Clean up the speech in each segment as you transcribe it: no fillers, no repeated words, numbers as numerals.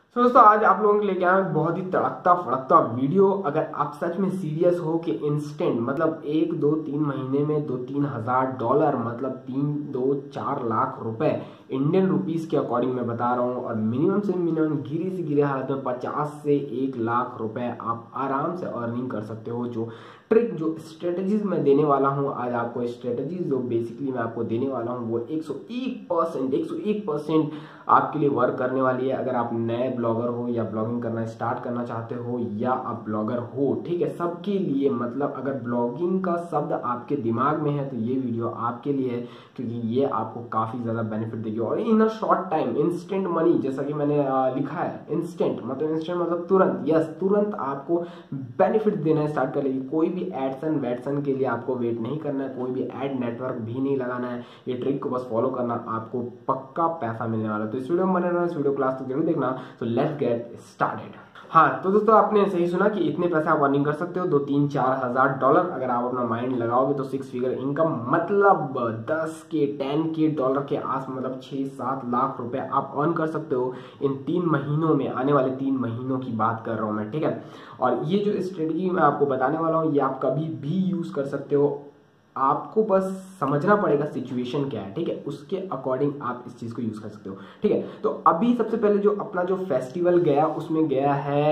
तो दोस्तों आज आप लोगों के लिए क्या है, बहुत ही तड़कता फड़कता वीडियो। अगर आप सच में सीरियस हो कि इंस्टेंट मतलब 1 2 3 महीने में 2 3 हज़ार डॉलर मतलब 3 2 4 लाख रुपए इंडियन रुपीस के अकॉर्डिंग मैं बता रहा हूँ, और मिनिमम से मिनिमम गिरी से गिरे हालत में 50 से 1 लाख रुपए आप आराम से अर्निंग कर सकते हो। जो ट्रिक जो स्ट्रेटजीज मैं देने वाला हूँ आज आपको, स्ट्रेटजीज जो बेसिकली मैं आपको देने वाला हूँ वो 101% आपके लिए वर्क करने वाली है। अगर आप नए ब्लॉगर हो या ब्लॉगिंग करना स्टार्ट करना चाहते हो या आप ब्लॉगर हो, ठीक है, सबके लिए। मतलब अगर ब्लॉगिंग का शब्द आपके दिमाग में है तो ये वीडियो आपके लिए है, क्योंकि ये आपको काफ़ी ज़्यादा बेनिफिट देगी। और in a short time instant money, जैसा कि मैंने लिखा है, इंस्टेंट मतलब तुरंत, यस तुरंत आपको बेनिफिट देना स्टार्ट कर लेगी। कोई भी एडसन वेडसन के लिए आपको वेट नहीं करना है, कोई भी एड नेटवर्क भी नहीं लगाना है। ये ट्रिक को बस फॉलो करना, आपको पक्का पैसा मिलने वाला है। तो इस वीडियो में बने रहना, इस वीडियो क्लास तो जरूर देखना। तो लेट्स गेट स्टार्टेड। हाँ तो दोस्तों आपने सही सुना कि इतने पैसे आप अर्निंग कर सकते हो, 2 3 4 हज़ार डॉलर। अगर आप अपना माइंड लगाओगे तो 6 फिगर इनकम मतलब 10 के 10 के डॉलर के आस मतलब 6 7 लाख रुपए आप अर्न कर सकते हो इन 3 महीनों में। आने वाले 3 महीनों की बात कर रहा हूँ मैं, ठीक है। और ये जो स्ट्रेटजी मैं आपको बताने वाला हूँ ये आप कभी भी यूज कर सकते हो। आपको बस समझना पड़ेगा सिचुएशन क्या है, ठीक है, उसके अकॉर्डिंग आप इस चीज को यूज कर सकते हो, ठीक है। तो अभी सबसे पहले जो अपना जो फेस्टिवल गया उसमें गया है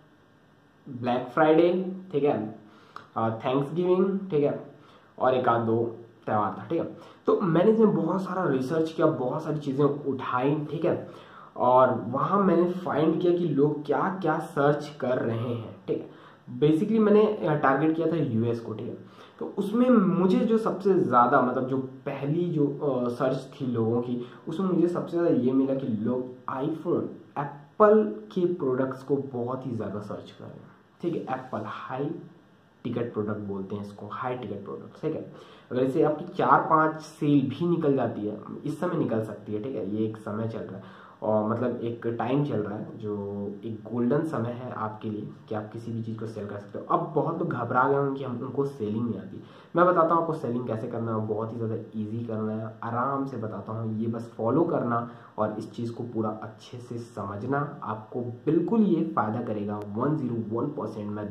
ब्लैक फ्राइडे, ठीक है, थैंक्स गिविंग, ठीक है, और एक आध दो त्यौहार था, ठीक है। तो मैंने इसमें बहुत सारा रिसर्च किया, बहुत सारी चीजें उठाई, ठीक है, और वहां मैंने फाइंड किया कि लोग क्या क्या सर्च कर रहे हैं, ठीक है। बेसिकली मैंने टारगेट किया था यूएस को, ठीक है। तो उसमें मुझे जो सबसे ज़्यादा मतलब जो पहली जो सर्च थी लोगों की, उसमें मुझे सबसे ज़्यादा ये मिला कि लोग आईफोन एप्पल के प्रोडक्ट्स को बहुत ही ज़्यादा सर्च कर रहे हैं, ठीक है। एप्पल हाई टिकट प्रोडक्ट बोलते हैं इसको, हाई टिकट प्रोडक्ट, ठीक है। अगर इसे आपकी 4 5 सेल भी निकल जाती है, इस समय निकल सकती है, ठीक है, ये एक समय चल रहा है और मतलब एक टाइम चल रहा है जो एक गोल्डन समय है आपके लिए कि आप किसी भी चीज़ को सेल कर सकते हो। अब बहुत लोग घबरा गए हैं कि हम उनको सेलिंग नहीं आती। मैं बताता हूँ आपको सेलिंग कैसे करना है, बहुत ही ज़्यादा इजी करना है, आराम से बताता हूँ। ये बस फॉलो करना और इस चीज़ को पूरा अच्छे से समझना, आपको बिल्कुल ये फ़ायदा करेगा 101%। मैं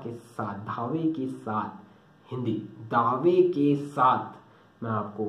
दावे के साथ हिंदी दावे के साथ मैं आपको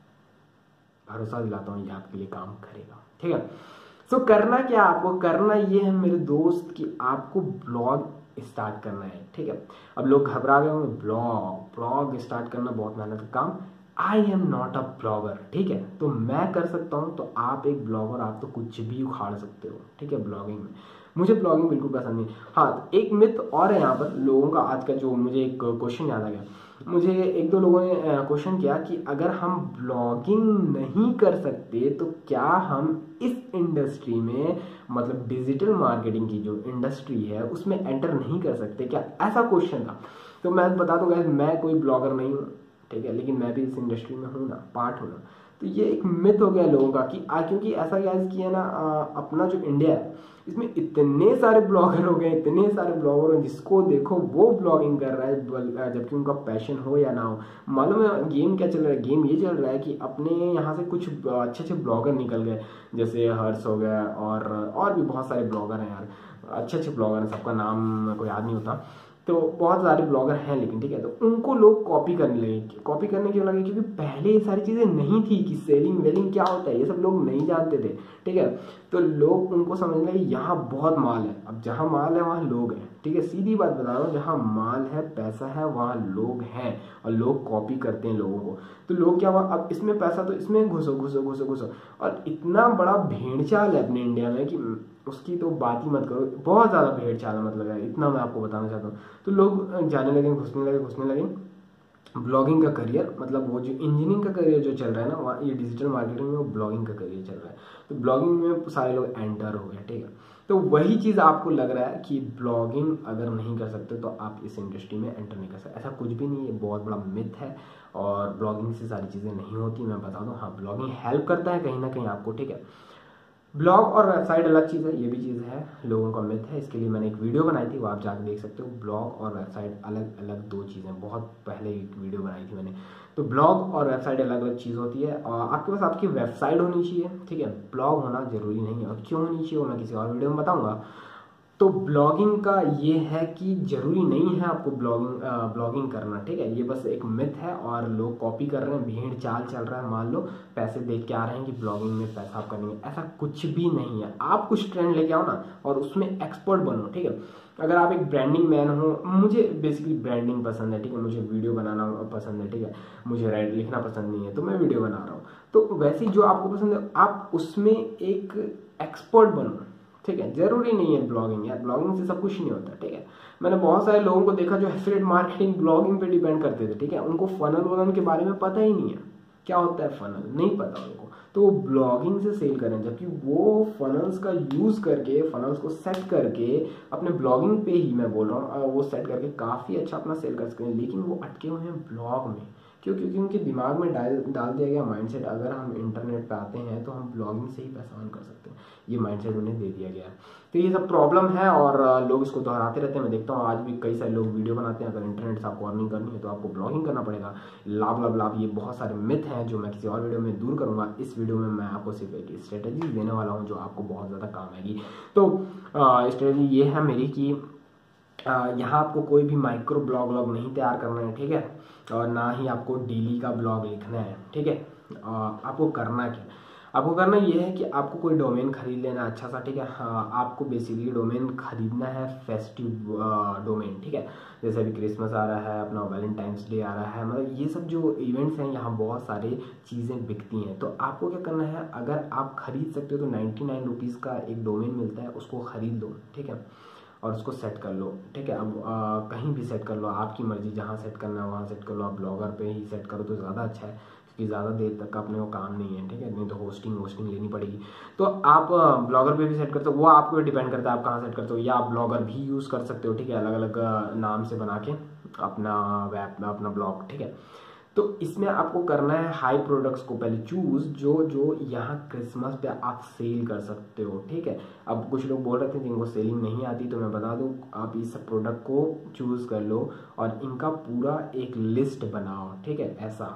भरोसा दिलाता हूँ ये आपके लिए काम करेगा, ठीक है। सो करना क्या आपको, करना ये है मेरे दोस्त कि आपको ब्लॉग स्टार्ट करना है, ठीक है। अब लोग घबरा गए होंगे, ब्लॉग स्टार्ट करना बहुत मेहनत का काम। I am not a blogger, ठीक है, तो मैं कर सकता हूँ तो आप एक ब्लॉगर, आप तो कुछ भी उखाड़ सकते हो, ठीक है, ब्लॉगिंग में। मुझे ब्लॉगिंग बिल्कुल पसंद नहीं। हाँ एक मिथ और है यहाँ पर लोगों का आज का, जो मुझे एक क्वेश्चन याद आ गया। मुझे एक दो लोगों ने क्वेश्चन किया कि अगर हम ब्लॉगिंग नहीं कर सकते तो क्या हम इस इंडस्ट्री में मतलब डिजिटल मार्केटिंग की जो इंडस्ट्री है उसमें एंटर नहीं कर सकते क्या, ऐसा क्वेश्चन था। तो मैं बता दूंगा मैं कोई ब्लॉगर नहीं हूँ, ठीक है, लेकिन मैं भी इस इंडस्ट्री में हूँ ना, पार्ट हूँ ना। तो ये एक मिथ हो गया लोगों का कि क्योंकि ऐसा क्या है कि है ना, अपना जो इंडिया है इसमें इतने सारे ब्लॉगर हो गए, इतने सारे ब्लॉगर हो, जिसको देखो वो ब्लॉगिंग कर रहा है, जबकि उनका पैशन हो या ना हो। मालूम है गेम क्या चल रहा है, गेम ये चल रहा है कि अपने यहाँ से कुछ अच्छे अच्छे ब्लॉगर निकल गए, जैसे हर्ष हो गया और भी बहुत सारे ब्लॉगर हैं यार, अच्छे अच्छे ब्लॉगर हैं, सबका नाम कोई याद नहीं होता। तो बहुत सारे ब्लॉगर हैं लेकिन, ठीक है, तो उनको लोग कॉपी करने लगे। कॉपी करने क्यों लगे, क्योंकि पहले ये सारी चीज़ें नहीं थी कि सेलिंग वेलिंग क्या होता है, ये सब लोग नहीं जानते थे, ठीक है। तो लोग उनको समझने लगे यहाँ बहुत माल है, अब जहाँ माल है वहाँ लोग हैं, ठीक है, सीधी बात बता रहा हूँ, जहाँ माल है पैसा है वहाँ लोग हैं, और लोग कॉपी करते हैं लोगों को। तो लोग क्या हुआ, अब इसमें पैसा तो इसमें घुसो घुसो घुसो घुसो, और इतना बड़ा भेड़ चाल है अपने इंडिया में कि उसकी तो बात ही मत करो, बहुत ज़्यादा भेड़ चाल है, मतलब है इतना मैं आपको बताना चाहता हूँ। तो लोग जाने लगे, घुसने लगे ब्लॉगिंग का करियर, मतलब वो जो इंजीनियरिंग का करियर जो चल रहा है ना, वहाँ ये डिजिटल मार्केटिंग में वो ब्लॉगिंग का करियर चल रहा है। तो ब्लॉगिंग में सारे लोग एंटर हो गए, ठीक है। तो वही चीज़ आपको लग रहा है कि ब्लॉगिंग अगर नहीं कर सकते तो आप इस इंडस्ट्री में एंटर नहीं कर सकते, ऐसा कुछ भी नहीं है, बहुत बड़ा मिथ है। और ब्लॉगिंग से सारी चीज़ें नहीं होती, मैं बता दूँ। हाँ ब्लॉगिंग हेल्प करता है कहीं ना कहीं आपको, ठीक है। ब्लॉग और वेबसाइट अलग चीज़ है, ये भी चीज़ है, लोगों का मिथ है, इसके लिए मैंने एक वीडियो बनाई थी, वो आप जाकर देख सकते हो। ब्लॉग और वेबसाइट अलग अलग दो चीज़ें, बहुत पहले एक वीडियो बनाई थी मैंने। तो ब्लॉग और वेबसाइट अलग अलग चीज़ होती है। और आपके पास आपकी वेबसाइट होनी चाहिए, ठीक है, ब्लॉग होना जरूरी नहीं है। और क्यों होनी चाहिए वो मैं किसी और वीडियो में बताऊंगा। तो ब्लॉगिंग का ये है कि जरूरी नहीं है आपको ब्लॉगिंग करना, ठीक है, ये बस एक मिथ है और लोग कॉपी कर रहे हैं, भीड़ चाल चल रहा है, मान लो पैसे देख के आ रहे हैं कि ब्लॉगिंग में पैसा आप करेंगे, ऐसा कुछ भी नहीं है। आप कुछ ट्रेंड लेके आओ ना और उसमें एक्सपर्ट बनो, ठीक है। अगर आप एक ब्रांडिंग मैन हो, मुझे बेसिकली ब्रांडिंग पसंद है, ठीक है, मुझे वीडियो बनाना पसंद है, ठीक है, मुझे लिखना पसंद नहीं है तो मैं वीडियो बना रहा हूँ। तो वैसे ही जो आपको पसंद है आप उसमें एक एक्सपर्ट बनो, ठीक है। जरूरी नहीं है ब्लॉगिंग, यार ब्लॉगिंग से सब कुछ नहीं होता, ठीक है। मैंने बहुत सारे लोगों को देखा जो एफिलिएट मार्केटिंग ब्लॉगिंग पे डिपेंड करते थे, ठीक है, उनको फनल वनल के बारे में पता ही नहीं है, क्या होता है फनल नहीं पता उनको, तो वो ब्लॉगिंग से सेल करें, जबकि वो फनल्स का यूज करके, फनल्स को सेट करके अपने ब्लॉगिंग पे ही मैं बोल रहा हूँ, वो सेट करके काफी अच्छा अपना सेल कर सकते हैं। लेकिन वो अटके हुए हैं ब्लॉग में, क्यों? क्योंकि उनके दिमाग में डाल दिया गया माइंडसेट, अगर हम इंटरनेट पे आते हैं तो हम ब्लॉगिंग से ही पैसा अर्न कर सकते हैं, ये माइंडसेट उन्हें दे दिया गया है। तो ये सब प्रॉब्लम है और लोग इसको दोहराते रहते हैं। मैं देखता हूँ आज भी कई सारे लोग वीडियो बनाते हैं, अगर इंटरनेट से आपको अर्निंग करनी है तो आपको ब्लॉगिंग करना पड़ेगा, लाभ लाभ लाभ, ये बहुत सारे मिथ हैं जो मैं किसी और वीडियो में दूर करूंगा। इस वीडियो में मैं आपको सिर्फ एक स्ट्रेटेजी देने वाला हूँ जो आपको बहुत ज़्यादा काम आएगी। तो स्ट्रेटेजी ये है मेरी कि यहाँ आपको कोई भी माइक्रो ब्लॉग नहीं तैयार करना है, ठीक है, और ना ही आपको डेली का ब्लॉग लिखना है, ठीक है। आपको करना क्या, आपको करना ये है कि आपको कोई डोमेन खरीद लेना अच्छा सा, ठीक है। हाँ, आपको बेसिकली डोमेन खरीदना है फेस्टिव डोमेन, ठीक है, जैसे अभी क्रिसमस आ रहा है, अपना वैलेंटाइंस डे आ रहा है, मतलब ये सब जो इवेंट्स हैं यहाँ बहुत सारी चीज़ें बिकती हैं। तो आपको क्या करना है, अगर आप खरीद सकते हो तो 99 रुपीज़ का एक डोमेन मिलता है, उसको खरीद लो, ठीक है, और उसको सेट कर लो, ठीक है। अब कहीं भी सेट कर लो, आपकी मर्जी, जहाँ सेट करना है वहाँ सेट कर लो। आप ब्लॉगर पे ही सेट करो तो ज़्यादा अच्छा है, क्योंकि ज़्यादा देर तक अपने को काम नहीं है, ठीक है, नहीं तो होस्टिंग लेनी पड़ेगी। तो आप ब्लॉगर पे भी सेट करते हो, वो आपको डिपेंड करता है आप कहाँ सेट करते हो, या आप ब्लॉगर भी यूज़ कर सकते हो, ठीक है, अलग अलग नाम से बना के अपना वेब में अपना ब्लॉग, ठीक है। तो इसमें आपको करना है हाई प्रोडक्ट्स को पहले चूज, जो यहाँ क्रिसमस पे आप सेल कर सकते हो, ठीक है। अब कुछ लोग बोल रहे थे जिनको सेलिंग नहीं आती, तो मैं बता दूं आप इस प्रोडक्ट को चूज कर लो और इनका पूरा एक लिस्ट बनाओ, ठीक है। ऐसा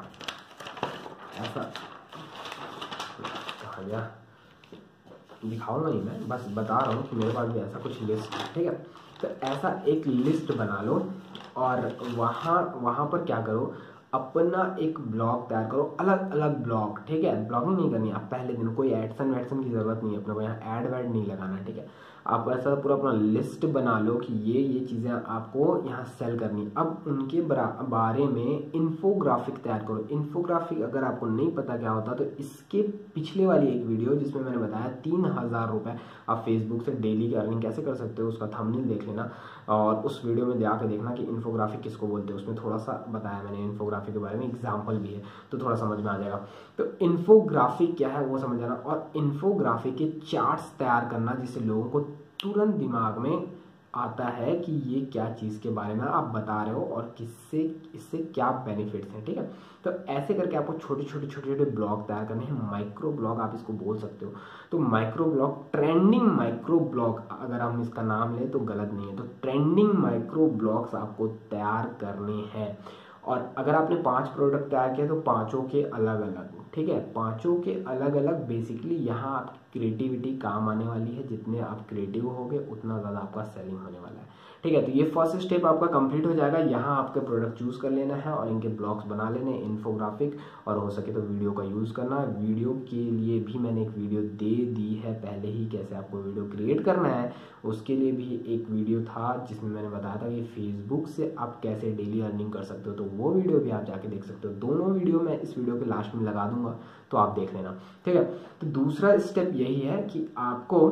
कहा गया, दिखाऊंगा नहीं, मैं बस बता रहा हूँ कि मेरे पास भी ऐसा कुछ लिस्ट है, ठीक है। तो ऐसा एक लिस्ट बना लो और वहाँ पर क्या करो, अपना एक ब्लॉग तैयार करो, अलग अलग ब्लॉग, ठीक है। ब्लॉगिंग नहीं करनी आप पहले दिन, कोई एडसन वैडसन की जरूरत नहीं है, अपने को यहाँ एड वैड नहीं लगाना, ठीक है। आप ऐसा पूरा अपना लिस्ट बना लो कि ये चीज़ें आपको यहाँ सेल करनी। अब उनके बारे में इन्फोग्राफिक तैयार करो। इन्फोग्राफिक अगर आपको नहीं पता क्या होता तो इसके पिछले वाली एक वीडियो जिसमें मैंने बताया 3000 रुपये आप फेसबुक से डेली की अर्निंग कैसे कर सकते हो, उसका थंबनेल देख लेना और उस वीडियो में जाकर देखना कि इन्फोग्राफिक किसको बोलते हैं। उसमें थोड़ा सा बताया मैंने इन्फोग्राफिक के बारे में, एग्जाम्पल भी है, तो थोड़ा समझ में आ जाएगा। तो इन्फोग्राफिक क्या है वो समझ जाना, और इन्फोग्राफिक के चार्ट्स तैयार करना जिससे लोगों को तुरंत दिमाग में आता है कि ये क्या चीज़ के बारे में आप बता रहे हो और इससे क्या बेनिफिट्स हैं, ठीक है। तो ऐसे करके आपको छोटे छोटे ब्लॉग तैयार करने हैं, माइक्रो ब्लॉग आप इसको बोल सकते हो। तो micro blog, trending micro blog अगर हम इसका नाम लें तो गलत नहीं है। तो ट्रेंडिंग माइक्रो ब्लॉग्स आपको तैयार करने हैं और अगर आपने 5 प्रोडक्ट तैयार किए तो 5 के अलग अलग, ठीक है, 5 के अलग अलग। बेसिकली यहाँ आपकी क्रिएटिविटी काम आने वाली है, जितने आप क्रिएटिव होगे उतना ज़्यादा आपका सेलिंग होने वाला है, ठीक है। तो ये फर्स्ट स्टेप आपका कंप्लीट हो जाएगा। यहाँ आपके प्रोडक्ट चूज कर लेना है और इनके ब्लॉग्स बना लेने, इन्फोग्राफिक, और हो सके तो वीडियो का यूज़ करना। वीडियो के लिए भी मैंने एक वीडियो दे दी है पहले ही, कैसे आपको वीडियो क्रिएट करना है, उसके लिए भी एक वीडियो था जिसमें मैंने बताया था कि फेसबुक से आप कैसे डेली अर्निंग कर सकते हो, तो वो वीडियो भी आप जाके देख सकते हो। दोनों वीडियो मैं इस वीडियो के लास्ट में लगा दूंगा, तो आप देख लेना, ठीक है। तो दूसरा स्टेप यही है कि आपको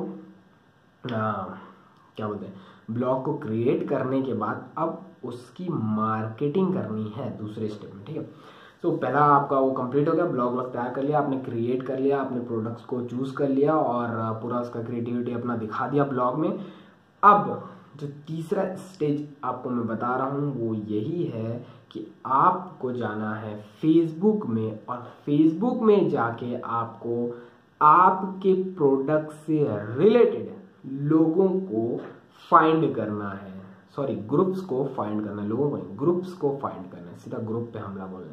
क्या बोलते हैं, ब्लॉग को क्रिएट करने के बाद अब उसकी मार्केटिंग करनी है दूसरे स्टेप में, ठीक है। तो पहला आपका वो कंप्लीट हो गया, ब्लॉग तैयार कर लिया आपने, क्रिएट कर लिया, अपने प्रोडक्ट्स को चूज कर लिया और पूरा उसका क्रिएटिविटी अपना दिखा दिया ब्लॉग में। अब जो तीसरा स्टेज आपको मैं बता रहा हूँ वो यही है कि आपको जाना है फेसबुक में, और फेसबुक में जाके आपको आपके प्रोडक्ट से रिलेटेड लोगों को फाइंड करना है, सॉरी ग्रुप्स को फाइंड करना है, लोगों को ग्रुप्स को फाइंड करना है, सीधा ग्रुप पे हमला बोलना है।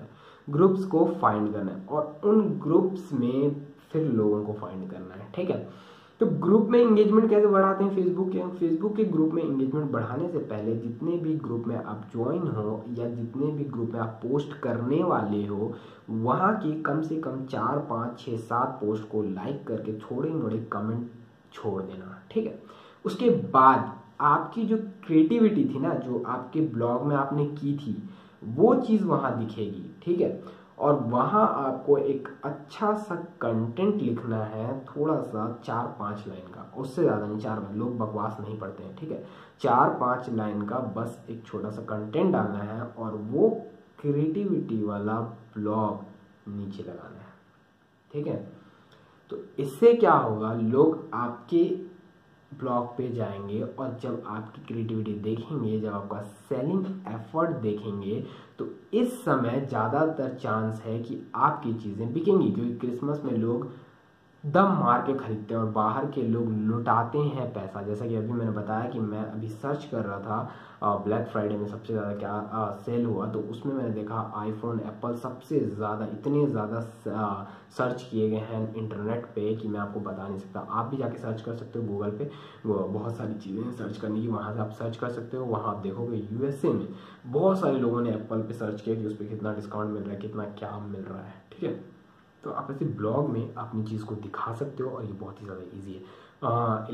ग्रुप्स को फाइंड करना है और उन ग्रुप्स में फिर लोगों को फाइंड करना है, ठीक है। तो ग्रुप में एंगेजमेंट कैसे बढ़ाते हैं फेसबुक के ग्रुप में एंगेजमेंट बढ़ाने से पहले जितने भी ग्रुप में आप ज्वाइन हो या जितने भी ग्रुप में आप पोस्ट करने वाले हो वहाँ की कम से कम 4, 5, 6, 7 पोस्ट को लाइक करके थोड़े मोड़े कमेंट छोड़ देना, ठीक है। उसके बाद आपकी जो क्रिएटिविटी थी ना, जो आपके ब्लॉग में आपने की थी, वो चीज़ वहाँ दिखेगी, ठीक है। और वहाँ आपको एक अच्छा सा कंटेंट लिखना है, थोड़ा सा 4-5 लाइन का, उससे ज़्यादा नहीं, 4 लोग बकवास नहीं पढ़ते हैं, ठीक है। 4-5 लाइन का बस एक छोटा सा कंटेंट डालना है और वो क्रिएटिविटी वाला ब्लॉग नीचे लगाना है, ठीक है। तो इससे क्या होगा, लोग आपके ब्लॉग पे जाएंगे और जब आपकी क्रिएटिविटी देखेंगे, जब आपका सेलिंग एफर्ट देखेंगे, तो इस समय ज़्यादातर चांस है कि आपकी चीज़ें बिकेंगी, क्योंकि क्रिसमस में लोग दम मार के खरीदते हैं और बाहर के लोग लुटाते हैं पैसा। जैसा कि अभी मैंने बताया कि मैं अभी सर्च कर रहा था ब्लैक फ्राइडे में सबसे ज़्यादा क्या सेल हुआ, तो उसमें मैंने देखा आईफोन, एप्पल सबसे ज़्यादा, इतने ज़्यादा सर्च किए गए हैं इंटरनेट पे कि मैं आपको बता नहीं सकता। आप भी जाके सर्च कर सकते हो गूगल पे, वो बहुत सारी चीज़ें सर्च करने की, वहाँ से आप सर्च कर सकते हो। वहाँ आप देखोगे यूएसए में बहुत सारे लोगों ने एप्पल पे सर्च किया कि उस पर कितना डिस्काउंट मिल रहा है, कितना क्या मिल रहा है, ठीक है। तो आप ऐसे ब्लॉग में अपनी चीज़ को दिखा सकते हो और ये बहुत ही ज़्यादा इजी है।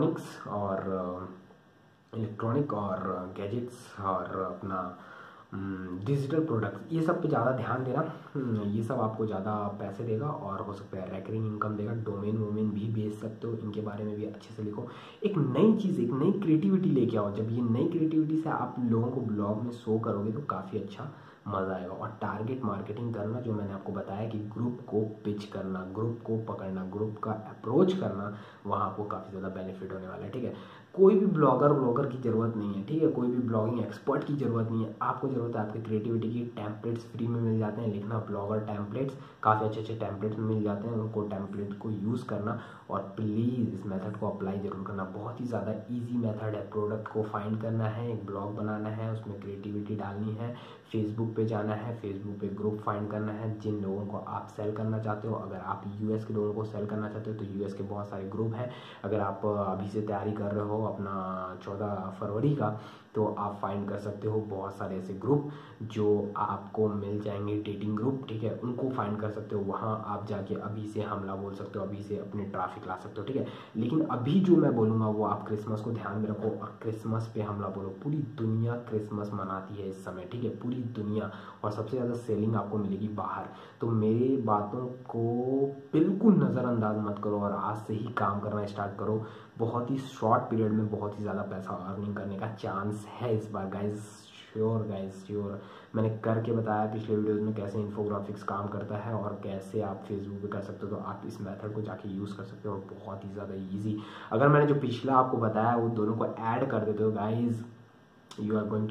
इलेक्ट्रॉनिक और गैजेट्स और अपना डिजिटल प्रोडक्ट्स, ये सब पे ज़्यादा ध्यान देना। ये सब आपको ज़्यादा पैसे देगा और हो सकता है रेकरिंग इनकम देगा। डोमेन भी बेच सकते हो, इनके बारे में भी अच्छे से लिखो। एक नई चीज़, एक नई क्रिएटिविटी लेके आओ। जब ये नई क्रिएटिविटी से आप लोगों को ब्लॉग में शो करोगे तो काफ़ी अच्छा मज़ा आएगा। और टारगेट मार्केटिंग करना, जो मैंने आपको बताया कि ग्रुप को पिच करना, ग्रुप को पकड़ना, ग्रुप का अप्रोच करना, वहाँ आपको काफ़ी ज़्यादा बेनिफिट होने वाला है, ठीक है। कोई भी ब्लॉगर की ज़रूरत नहीं है, ठीक है। कोई भी ब्लॉगिंग एक्सपर्ट की ज़रूरत नहीं है, आपको ज़रूरत है आपकी क्रिएटिविटी की। टेम्पलेट्स फ्री में मिल जाते हैं, लिखना ब्लॉगर टेम्पलेट्स, काफ़ी अच्छे टेम्पलेट्स मिल जाते हैं, उनको टेम्पलेट को यूज़ करना और प्लीज़ इस मेथड को अप्लाई ज़रूर करना। बहुत ही ज़्यादा ईजी मेथड है। प्रोडक्ट को फाइंड करना है, एक ब्लॉग बनाना है, उसमें क्रिएटिविटी डालनी है, फेसबुक पे जाना है, फेसबुक पे ग्रुप फाइंड करना है जिन लोगों को आप सेल करना चाहते हो। अगर आप यूएस के लोगों को सेल करना चाहते हो तो यूएस के बहुत सारे ग्रुप हैं। अगर आप अभी से तैयारी कर रहे हो अपना 14 फरवरी का, तो आप फाइंड कर सकते हो बहुत सारे ऐसे ग्रुप जो आपको मिल जाएंगे, डेटिंग ग्रुप, ठीक है। उनको फाइंड कर सकते हो, वहाँ आप जाके अभी से हमला बोल सकते हो, अभी से अपने ट्रैफिक ला सकते हो, ठीक है। लेकिन अभी जो मैं बोलूँगा वो आप क्रिसमस को ध्यान में रखो और क्रिसमस पे हमला बोलो। पूरी दुनिया क्रिसमस मनाती है इस समय, ठीक है, पूरी दुनिया। और सबसे ज़्यादा सेलिंग आपको मिलेगी बाहर। तो मेरी बातों को बिल्कुल नज़रअंदाज मत करो और आज से ही काम करना स्टार्ट करो। बहुत ही शॉर्ट पीरियड में बहुत ही ज़्यादा पैसा अर्निंग करने का चांस है इस बार गाइज, श्योर। मैंने करके बताया पिछले वीडियोस में कैसे इन्फोग्राफिक्स काम करता है और कैसे आप फेसबुक पे कर सकते हो। तो आप इस मेथड को जाके यूज़ कर सकते हो और बहुत ही ज़्यादा इजी। अगर मैंने जो पिछला आपको बताया वो दोनों को ऐड कर देते हो guys, you are going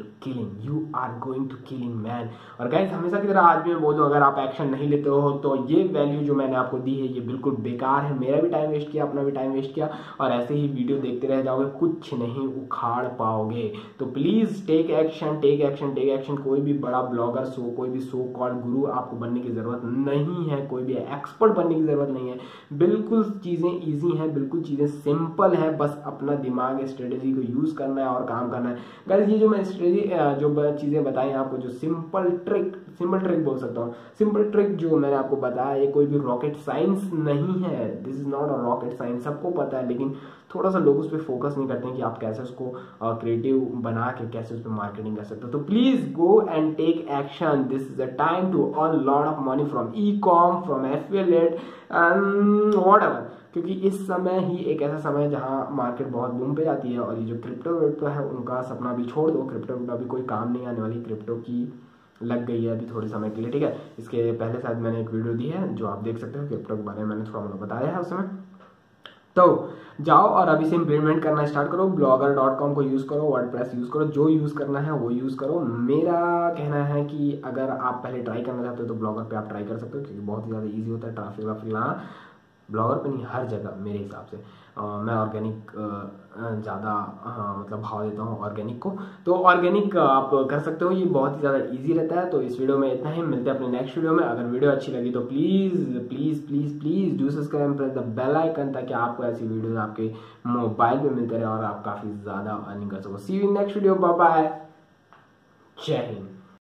to killing man. और गाइज हमेशा की तरह आज भी मैं बोल दूँ, अगर आप एक्शन नहीं लेते हो तो ये वैल्यू जो मैंने आपको दी है ये बिल्कुल बेकार है। मेरा भी टाइम वेस्ट किया, अपना भी टाइम वेस्ट किया और ऐसे ही वीडियो देखते रह जाओगे, कुछ नहीं उखाड़ पाओगे। तो प्लीज़ टेक एक्शन। कोई भी बड़ा ब्लॉगर कोई भी सो कॉल्ड गुरु आपको बनने की ज़रूरत नहीं है, कोई भी एक्सपर्ट बनने की ज़रूरत नहीं है। बिल्कुल चीज़ें ईजी हैं, बिल्कुल चीज़ें सिंपल हैं, बस अपना दिमाग, स्ट्रेटेजी को यूज़ करना है और काम करना है। गाइस ये जो मैं जो चीज़ें बताई आपको, जो सिंपल ट्रिक बोल सकता हूँ, सिंपल ट्रिक जो मैंने आपको बताया, ये कोई भी रॉकेट साइंस नहीं है। This is not a rocket science, सबको पता है, लेकिन थोड़ा सा लोग उस पर फोकस नहीं करते हैं कि आप कैसे उसको क्रिएटिव बना के कैसे उस पर मार्केटिंग कर सकते हो। तो please go and take action. This is the time to earn lot of money from ecom, from affiliate and whatever. क्योंकि इस समय ही एक ऐसा समय है जहाँ मार्केट बहुत बूम पे जाती है और ये जो क्रिप्टो है उनका सपना भी छोड़ दो। क्रिप्टो अभी कोई काम नहीं आने वाली, क्रिप्टो की लग गई है अभी थोड़े समय के लिए, ठीक है। इसके पहले शायद मैंने एक वीडियो दी है जो आप देख सकते हो, क्रिप्टो के बारे में मैंने थोड़ा मोड़ा बताया है उस समय। तो जाओ और अभी से इम्प्लीमेंट करना स्टार्ट करो। blogger.com को यूज़ करो, वर्डप्रेस यूज़ करो, जो यूज़ करना है वो यूज़ करो। मेरा कहना है कि अगर आप पहले ट्राई करना चाहते हो तो ब्लॉगर पे आप ट्राई कर सकते हो, क्योंकि बहुत ही ज़्यादा ईजी होता है ट्रैफिक वाफिक लाना। ब्लॉगर पे नहीं, हर जगह मेरे हिसाब से मैं ऑर्गेनिक ज़्यादा मतलब भाव देता हूँ ऑर्गेनिक को। तो ऑर्गेनिक आप कर सकते हो, ये बहुत ही ज़्यादा इजी रहता है। तो इस वीडियो में इतना ही, मिलते हैं अपने नेक्स्ट वीडियो में। अगर वीडियो अच्छी लगी तो please please please please do subscribe and press the bell icon, ताकि आपको ऐसी वीडियोज आपके मोबाइल पे मिलते रहे और आप काफ़ी ज़्यादा अर्निंग कर सको। See you in next video, bye bye, जय हिंद।